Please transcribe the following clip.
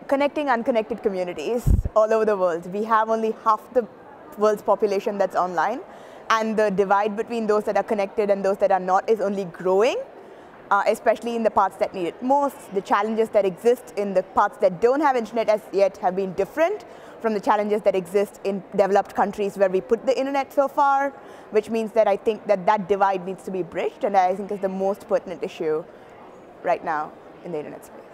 connecting unconnected communities all over the world. We have only half the world's population that's online, and the divide between those that are connected and those that are not is only growing, especially in the parts that need it most. The challenges that exist in the parts that don't have internet as yet have been different from the challenges that exist in developed countries where we put the internet so far, which means that I think that that divide needs to be bridged, and I think is the most pertinent issue right now in the internet space.